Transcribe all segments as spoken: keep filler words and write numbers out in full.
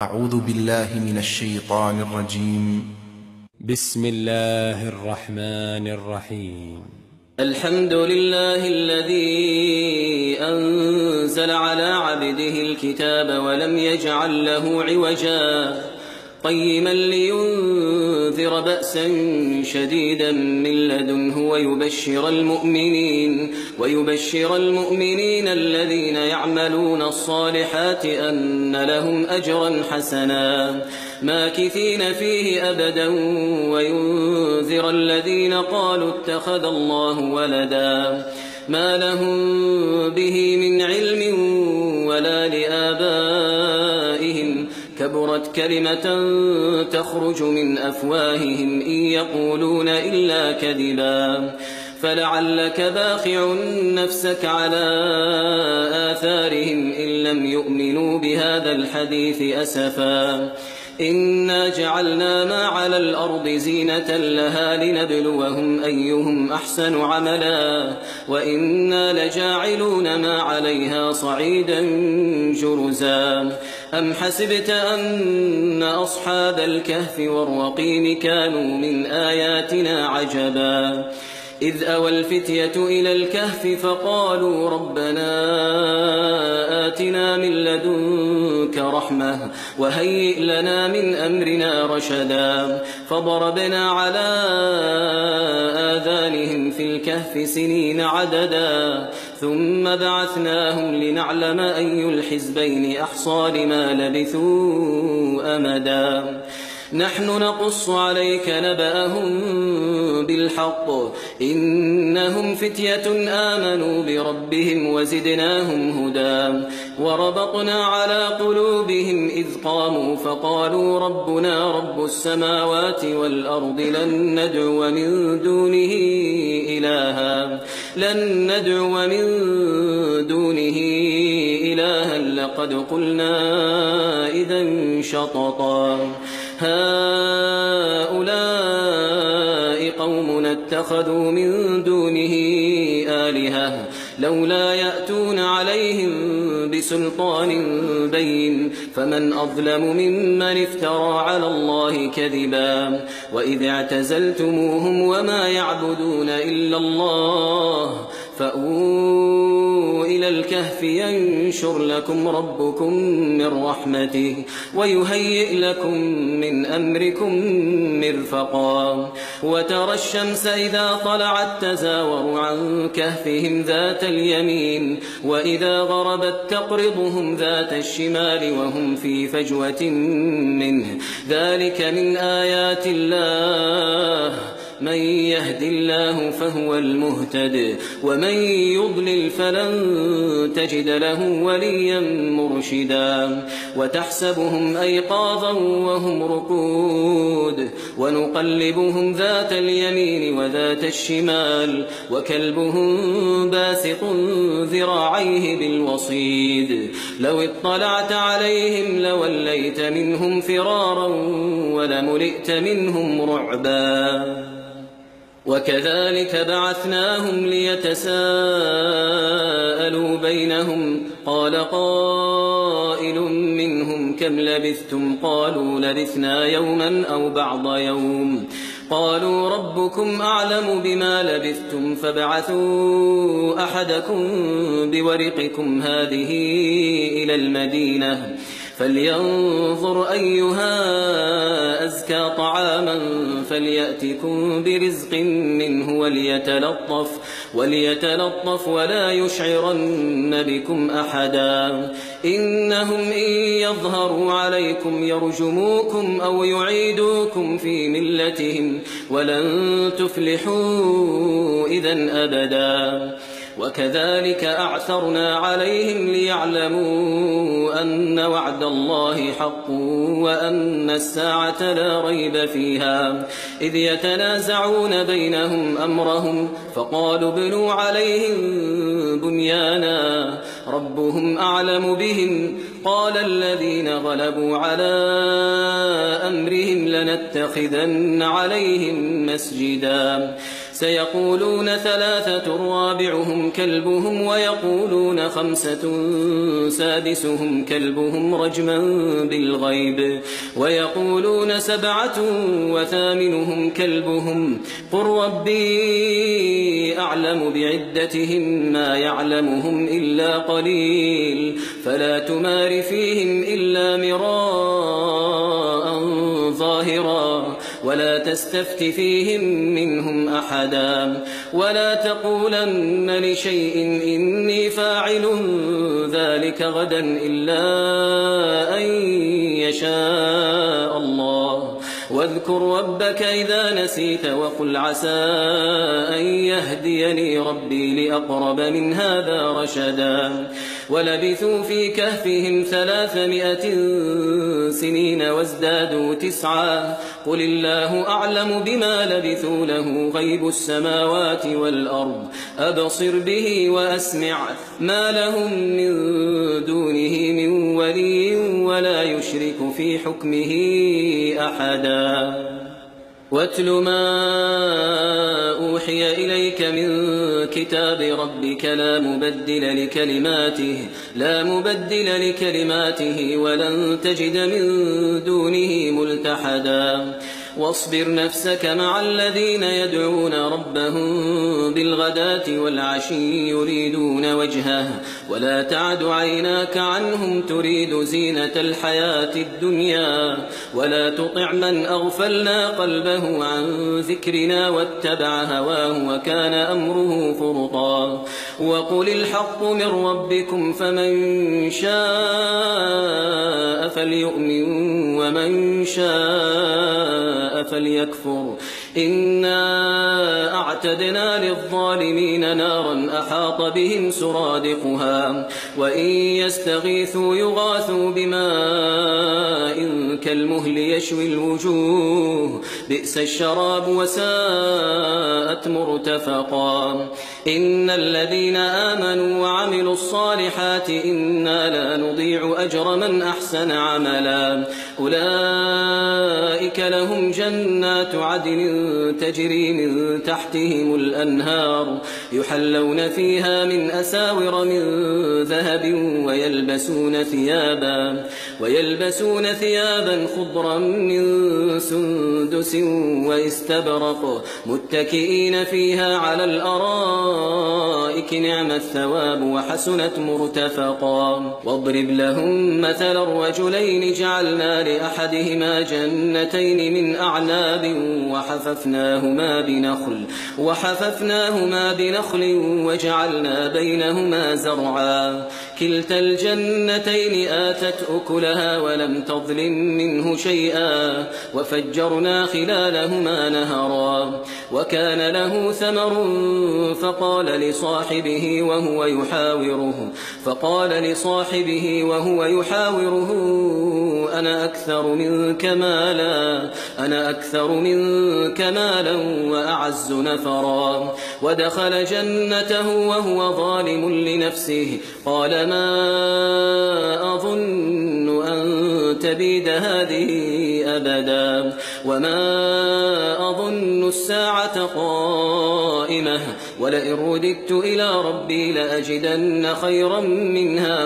أعوذ بالله من الشيطان الرجيم. بسم الله الرحمن الرحيم. الحمد لله الذي أنزل على عبده الكتاب ولم يجعل له عوجا قيما لينذر بأسا شديدا من لدنه ويبشر المؤمنين ويبشر المؤمنين الذين يعملون الصالحات أن لهم أجرا حسنا ماكثين فيه أبدا وينذر الذين قالوا اتخذ الله ولدا ما لهم به من علم ولا لآبائهم كبرت كلمة تخرج من أفواههم إن يقولون إلا كذبا فلعلك باخع نفسك على آثارهم إن لم يؤمنوا بهذا الحديث أسفا إنا جعلنا ما على الأرض زينة لها لنبلوهم أيهم أحسن عملا وإنا لجاعلون ما عليها صعيدا جرزا أم حسبت أن أصحاب الكهف والرقيم كانوا من آياتنا عجبا إذ أوى الفتية إلى الكهف فقالوا ربنا آتنا من لدنك رحمة وهيئ لنا من أمرنا رشدا فضربنا على آذانهم في الكهف سنين عددا ثم بعثناهم لنعلم أي الحزبين أحصى لما لبثوا أمدا نحن نقص عليك نبأهم بالحق إنهم فتية آمنوا بربهم وزدناهم هدى وربطنا على قلوبهم إذ قاموا فقالوا ربنا رب السماوات والأرض لن ندعو من دونه إلها لن ندعو من دونه إلها لقد قلنا إذا شططا هؤلاء قومنا اتخذوا من دونه آلهة لولا يأتون عليهم بسلطان بين فمن أظلم ممن افترى على الله كذبا وإذ اعتزلتموهم وما يعبدون إلا الله فأووا إلى الكهف ينشر لكم ربكم من رحمته ويهيئ لكم من أمركم مرفقا وترى الشمس إذا طلعت تزاور عن كهفهم ذات اليمين وإذا غربت تقرضهم ذات الشمال وهم في فجوة منه ذلك من آيات الله من يهد الله فهو المهتد ومن يضلل فلن تجد له وليا مرشدا وتحسبهم أيقاظا وهم رقود ونقلبهم ذات اليمين وذات الشمال وكلبهم باسط ذراعيه بالوصيد لو اطلعت عليهم لوليت منهم فرارا ولملئت منهم رعبا وكذلك بعثناهم ليتساءلوا بينهم قال قائل منهم كم لبثتم قالوا لبثنا يوما أو بعض يوم قالوا ربكم أعلم بما لبثتم فابعثوا أحدكم بورقكم هذه إلى المدينة فلينظر أيها أزكى طعاما فليأتكم برزق منه وليتلطف, وليتلطف ولا يشعرن بكم أحدا إنهم إن يظهروا عليكم يرجموكم أو يعيدوكم في ملتهم ولن تفلحوا إذن أبدا وكذلك أعثرنا عليهم ليعلموا أن وعد الله حق وأن الساعة لا ريب فيها إذ يتنازعون بينهم أمرهم فقالوا ابنوا عليهم بنيانا ربهم أعلم بهم قال الذين غلبوا على أمرهم لنتخذن عليهم مسجدا سيقولون ثلاثة رابعهم كلبهم ويقولون خمسة سادسهم كلبهم رجما بالغيب ويقولون سبعة وثامنهم كلبهم قل ربي أعلم بعدتهم ما يعلمهم إلا قليل فلا تمار فيهم إلا مراء ظاهرا ولا تستفت فيهم منهم أحدا ولا تقولن لشيء إني فاعل ذلك غدا إلا أن يشاء الله واذكر ربك إذا نسيت وقل عسى أن يهديني ربي لأقرب من هذا رشدا ولبثوا في كهفهم ثلاثمائة سنين وازدادوا تسعا قل الله أعلم بما لبثوا له غيب السماوات والأرض أبصر به وأسمع ما لهم من دونه من ولي ولا يشرك في حكمه أحدا واتل ما أوحي إليك من كتاب ربك لا مبدل لكلماته لا مبدل لكلماته ولن تجد من دونه ملتحدا واصبر نفسك مع الذين يدعون ربهم بالغداة والعشي يريدون وجهه ولا تعد عيناك عنهم تريد زينة الحياة الدنيا ولا تطع من أغفلنا قلبه عن ذكرنا واتبع هواه وكان أمره فرطا وقل الحق من ربكم فمن شاء فليؤمن ومن شاء فليكفر إنا أعتدنا للظالمين نارا أحاط بهم سرادقها وإن يستغيثوا يغاثوا بماء كالمهل يشوي الوجوه بئس الشراب وساءت مرتفقا إن الذين آمنوا وعملوا الصالحات إنا لا نضيع أجر من أحسن عملا أولئك لهم جنات عدن تجري من تحتهم الأنهار يحلون فيها من أساور من ذهب ويلبسون ثيابا ويلبسون ثيابا خضرا من سندس واستبرق متكئين فيها على الأرائك نعم الثواب وحسنت مرتفقا واضرب لهم مثل الرجلين جعلنا لأحدهما جنتين من أعناب وحففناهما بنخل وحففناهما بنخل وجعلنا بينهما زرعا كلتا الجنتين آتت أكلها ولم تظلم منه شيئا وفجرنا خلالهما نهرا وكان له ثمر فقال لصاحبه وهو يحاوره فقال لصاحبه وهو يحاوره أنا أكثر منك مالا أنا أكثر منك مالا وأعز نفرا ودخل جنته وهو ظالم لنفسه قال ما أظن أن تبيد هذه أبدا وما أظن الساعة قائمة ولئن رددت إلى ربي لأجدن خيرا منها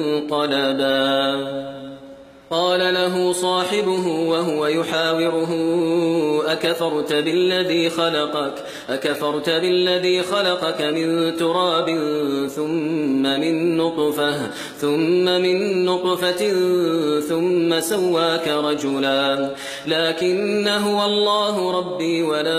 منقلبا قال له صاحبه وهو يحاوره أكفرت بالذي خلقك أكفرت بالذي خلقك من تراب ثم من نطفة ثم من نطفة ثم سواك رجلا لكن هو الله ربي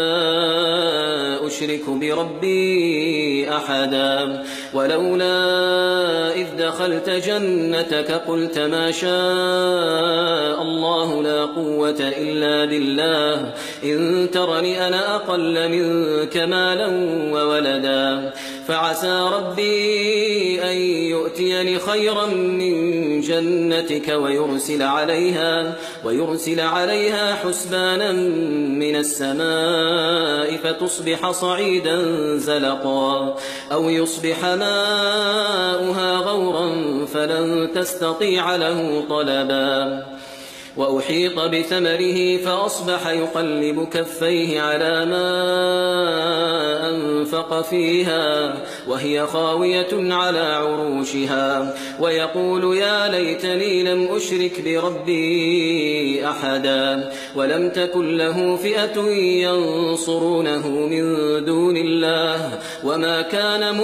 ولا أشرك بربي أحدا ولولا إذ دخلت جنتك قلت ما شاء الله لا قوة إلا بالله إن ترني أنا أقل منك مالا وولدا فعسى ربي أن يؤتيني خيرا من جنتك ويرسل عليها ويرسل عليها حسبانا من السماء فتصبح صعيدا زلقا أو يصبح ماؤها غورا فلن تستطيع له طلبا وأحيط بثمره فأصبح يقلب كفيه على ما أنفق فيها وهي خاوية على عروشها ويقول يا ليتني لم أشرك بربي أحدا ولم تكن له فئة ينصرونه من دون الله وما كان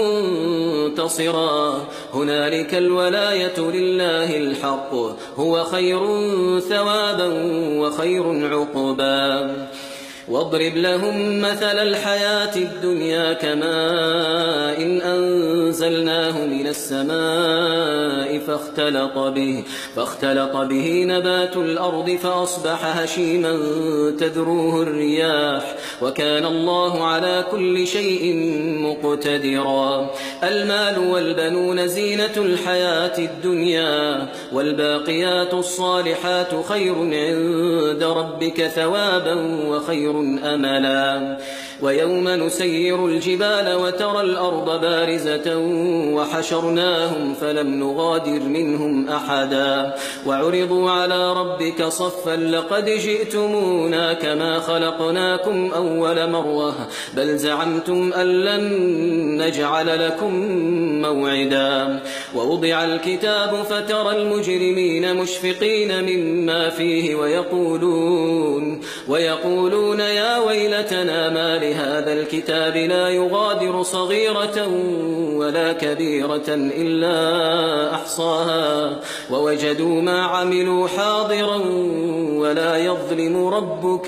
منتصرا هنالك الولاية لله الحق هو خير ثوابا وخير عقبا واضرب لهم مثل الحياة الدنيا كماء إن أنزلناه من السماء فاختلط به, فاختلط به نبات الأرض فأصبح هشيما تذروه الرياح وكان الله على كل شيء مقتدرا المال والبنون زينة الحياة الدنيا والباقيات الصالحات خير عند ربك ثوابا وخير أملا ويوم نسير الجبال وترى الأرض بارزة وحشرناهم فلم نغادر منهم أحدا وعرضوا على ربك صفا لقد جئتمونا كما خلقناكم أول مرة بل زعمتم أن لن نجعل لكم موعدا ووضع الكتاب فترى المجرمين مشفقين مما فيه ويقولون, ويقولون يا ويلتنا ما لهذا الكتاب لا يغادر صغيرة ولا كبيرة إلا أحصاها ووجدوا ما عملوا حاضرا ولا يظلم ربك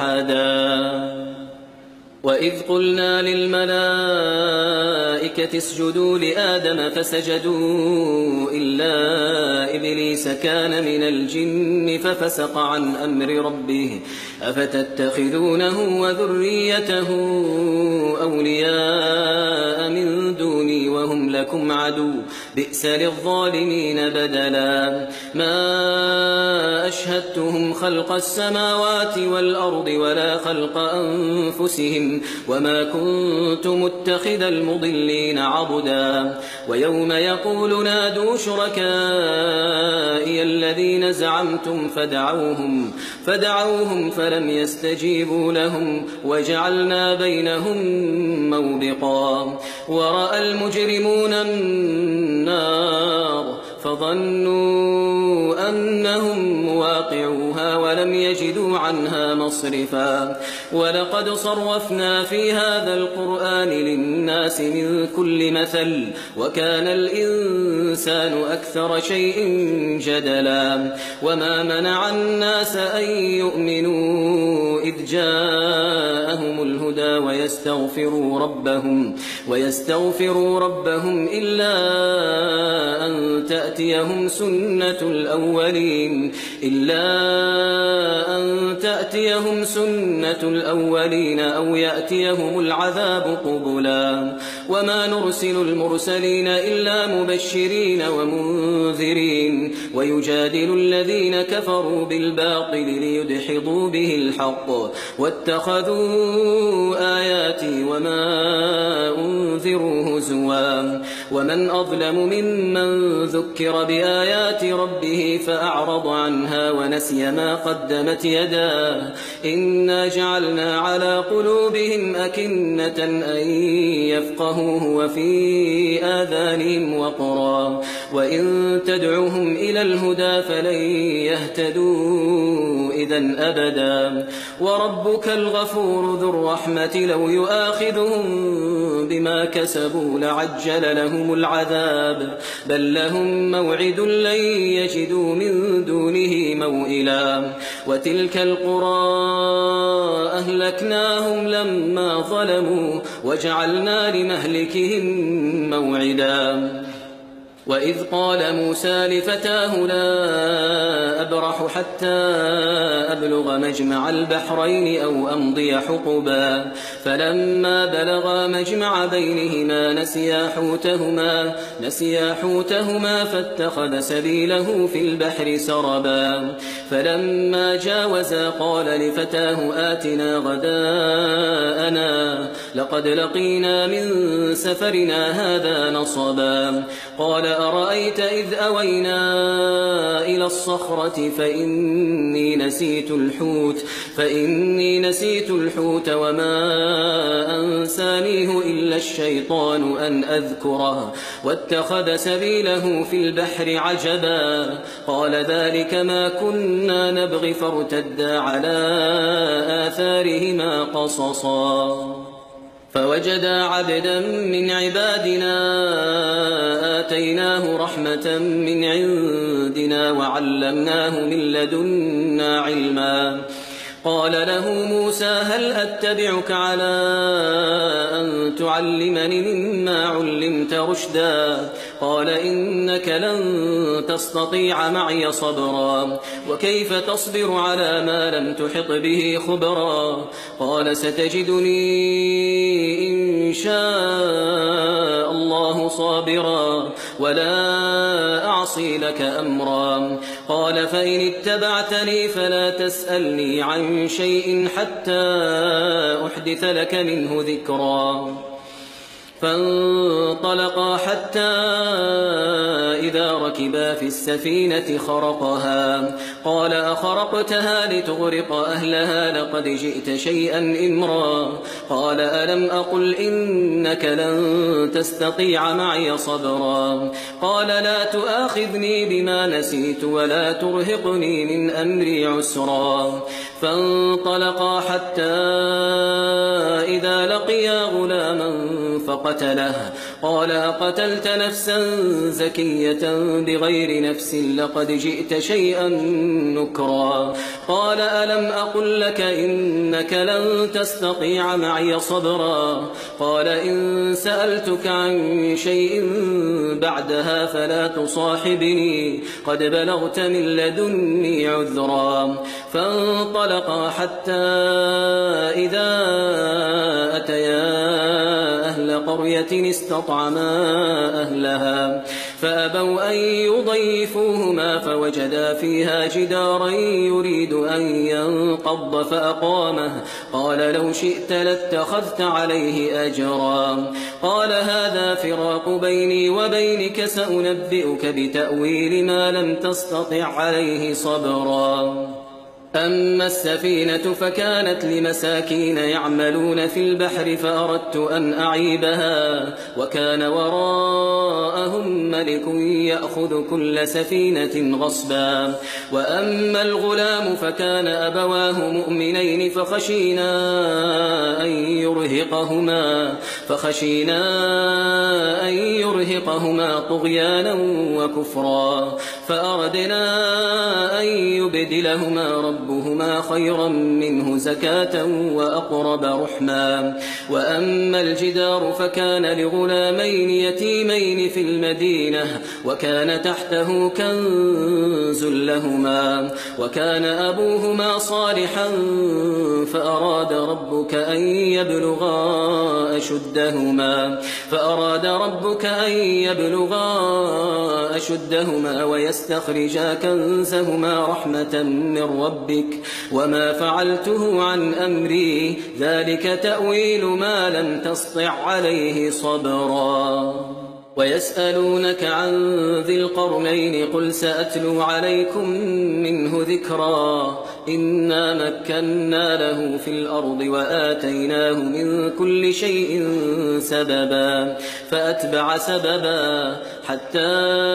أحدا وإذ قلنا للملائكة اسجدوا لآدم فسجدوا إلا إبليس كان من الجن ففسق عن أمر ربه أفتتخذونه وذريته أولياء من دوني وهم لكم عدو بئس للظالمين بدلا ما أشهدتهم خلق السماوات والأرض ولا خلق أنفسهم وما كنت متخذ المضلين عضدا ويوم يقول نادوا شركائي الذين زعمتم فدعوهم, فدعوهم فلم يستجيبوا لهم وجعلنا بينهم موبقا ورأى المجرمون النار فظنوا أنهم مواقعوها ولم يجدوا عنها مصرفا ولقد صرفنا في هذا القرآن للناس من كل مثل وكان الإنسان أكثر شيء جدلا وما منع الناس أن يؤمنوا إذ جاءهم الهدى ويستغفروا ربهم, ويستغفروا ربهم إلا أن تأتيهم سنة الأولين إلا أن تأتيهم سنة الأولين أو يأتيهم العذاب قبلا وما نرسل المرسلين إلا مبشرين ومنذرين ويجادل الذين كفروا بالباطل ليدحضوا به الحق واتخذوا آياتي وما أنذروا هزوا ومن أظلم ممن ذكر بآيات ربه فأعرض عنها ونسي ما قدمت يداه إنا جعلنا على قلوبهم أكنة أن يفقهوه وفي آذانهم وقرا وإن تدعوهم إلى الهدى فلن يهتدوا إذن أبدا وربك الغفور ذو الرحمة لو يؤاخذهم بما كسبوا لعجل لهم العذاب بل لهم موعد لن يجدوا من دونه موئلا وتلك القرى أهلكناهم لما ظلموا وجعلنا لمهلكهم موعدا وإذ قال موسى لفتاه لا أبرح حتى أبلغ مجمع البحرين أو أمضي حقبا فلما بلغا مجمع بينهما نسيا حوتهما, نسيا حوتهما فاتخذ سبيله في البحر سربا فلما جاوزا قال لفتاه آتنا غداءنا لقد لقينا من سفرنا هذا نصبا قال أرأيت إذ أوينا إلى الصخرة فإني نسيت الحوت فإني نسيت الحوت وما أنسانيه إلا الشيطان أن أذكره واتخذ سبيله في البحر عجبا قال ذلك ما كنا نبغي فارتدا على آثارهما قصصا فوجدا عبدا من عبادنا آتيناه رحمة من عندنا وعلمناه من لدنا علما قال له موسى هل أتبعك على أن تعلمني مما علمت رشدا قال إنك لن تستطيع معي صبرا وكيف تصبر على ما لم تحط به خبرا قال ستجدني إن شاء الله صابرا ولا أعصي لك أمرا قال فإن اتبعتني فلا تسألني عن شيء حتى أحدث لك منه ذكرا فانطلقا حتى إذا ركبا في السفينة خرقها قال أخرقتها لتغرق أهلها لقد جئت شيئا إمرا قال ألم أقل إنك لن تستطيع معي صبرا قال لا تؤاخذني بما نسيت ولا ترهقني من أمري عسرا فانطلقا حتى إذا لقيا غلاما فقتله قال أقتلت نفسا زكية بغير نفس لقد جئت شيئا نكرا قال ألم أقل لك إنك لن تستطيع معي صبرا قال إن سألتك عن شيء بعدها فلا تصاحبني قد بلغت من لدني عذرا فانطلقا حتى إذا أتيا أهل قرية استطعما أهلها فأبوا أن يضيفوهما فوجدا فيها جدارا يريد أن ينقض فأقامه قال لو شئت لاتخذت عليه أجرا قال هذا فراق بيني وبينك سأنبئك بتأويل ما لم تستطع عليه صبرا أما السفينة فكانت لمساكين يعملون في البحر فأردت أن أعيبها وكان وراءهم ملك يأخذ كل سفينة غصبا وأما الغلام فكان أبواه مؤمنين فخشينا أن يرهقهما فخشينا أن يرهقهما طغيانا وكفرا فأردنا أن يبدلهما رب ربهما خيرا منه زكاة وأقرب رحما وأما الجدار فكان لغلامين يتيمين في المدينة وكان تحته كنز لهما وكان أبوهما صالحا فأراد ربك أن يبلغا أشدهما فأراد ربك أن يبلغا أشدهما ويستخرجا كنزهما رحمة من ربك وما فعلته عن أمري ذلك تأويل ما لم تسطع عليه صبرا ويسألونك عن ذي القرنين قل سأتلو عليكم منه ذكرا إنا مكنا له في الأرض وآتيناه من كل شيء سببا فأتبع سببا حتى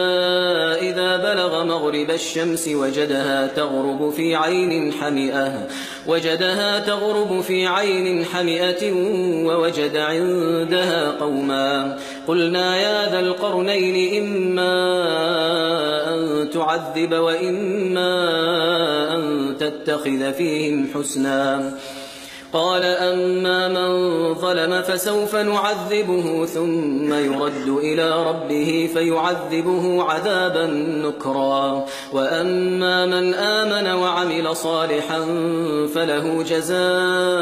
إذا بلغ مغرب الشمس وجدها تغرب في عين حمئة وجدها تغرب في عين حمئة ووجد عندها قوما قلنا يا ذا القرنين إما أن تعذب وإما أن تتخذ فيهم حسنا قال أما من ظلم فسوف نعذبه ثم يرد إلى ربه فيعذبه عذابا نكرا وأما من آمن وعمل صالحا فله جزاء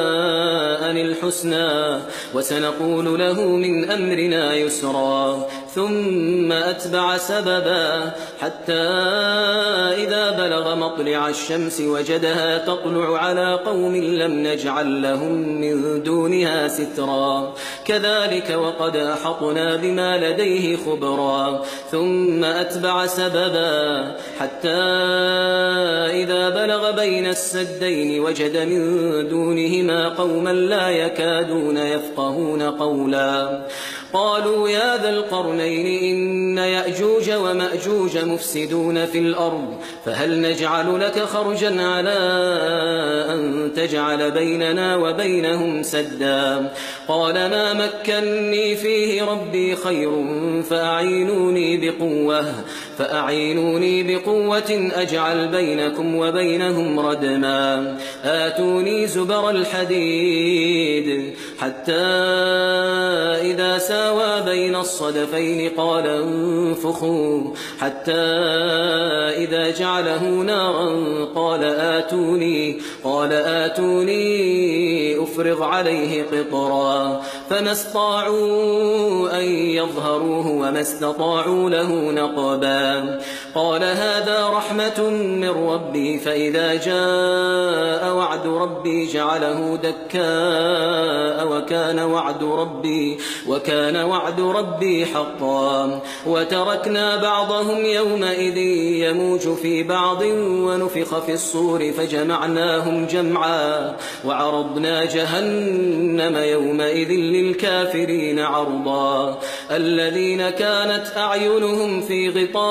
الحسنى وسنقول له من أمرنا يسرا ثم أتبع سببا حتى إذا بلغ مطلع الشمس وجدها تطلع على قوم لم نجعل لهم من دونها سترا كذلك وقد أحطنا بما لديه خبرا ثم أتبع سببا حتى إذا بلغ بين السدين وجد من دونهما قوما لا يكادون يفقهون قولا قالوا يا ذا القرنين إن يأجوج ومأجوج مفسدون في الأرض فهل نجعل لك خرجا على أن تجعل بيننا وبينهم سدا قال ما مكني فيه ربي خير فأعينوني بقوة فأعينوني بقوة أجعل بينكم وبينهم ردما آتوني زبر الحديد حتى إذا ساوى بين الصدفين قال انفخوا حتى إذا جعله نارا قال آتوني قال آتوني أفرغ عليه قطرا فما استطاعوا أن يظهروه وما استطاعوا له نقبا قال هذا رحمة من ربي فإذا جاء وعد ربي جعله دكاء وكان وعد ربي وكان وعد ربي حقا وتركنا بعضهم يومئذ يموج في بعض ونفخ في الصور فجمعناهم جمعا وعرضنا جهنم يومئذ للكافرين عرضا الذين كانت أعينهم في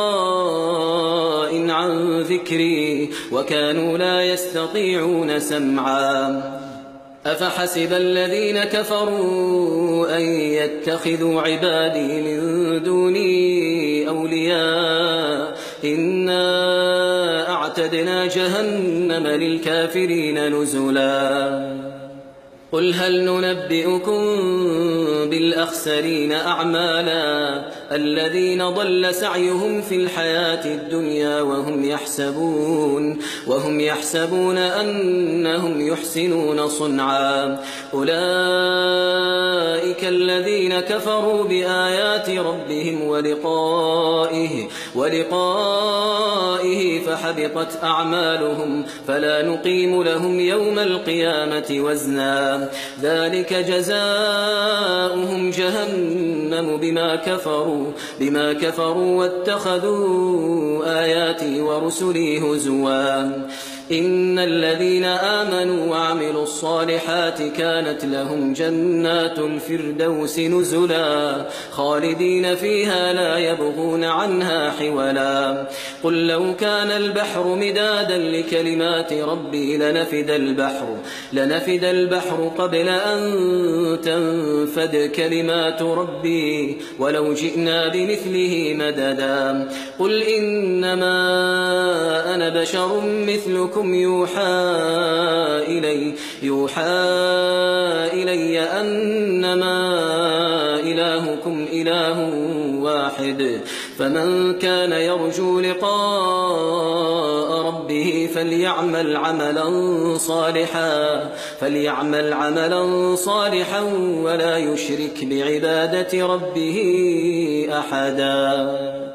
غطاء عن ذكري وكانوا لا يستطيعون سمعا أفحسب الذين كفروا أن يتخذوا عبادي من دوني أولياء إنا أعتدنا جهنم للكافرين نزلا قل هل ننبئكم بالأخسرين أعمالا الذين ضل سعيهم في الحياة الدنيا وهم يحسبون وهم يحسبون أنهم يحسنون صنعا أولئك الذين كفروا بآيات ربهم ولقائه ولقائه فحبطت أعمالهم فلا نقيم لهم يوم القيامة وزنا ذلك جزاؤهم جهنم بما كفروا بما كفروا واتخذوا آياتي ورسلي هزوا إن الذين آمنوا وعملوا الصالحات كانت لهم جنات الفردوس نزلا خالدين فيها لا يبغون عنها حولا قل لو كان البحر مدادا لكلمات ربي لنفد البحر لنفد البحر قبل أن تنفد كلمات ربي ولو جئنا بمثله مددا قل إنما أنا بشر مثلكم يوحى إلي يوحى إلي أنما إلهكم إله واحد فمن كان يرجو لقاء ربه فليعمل عملا صالحا فليعمل عملا صالحا ولا يشرك بعبادة ربه أحدا.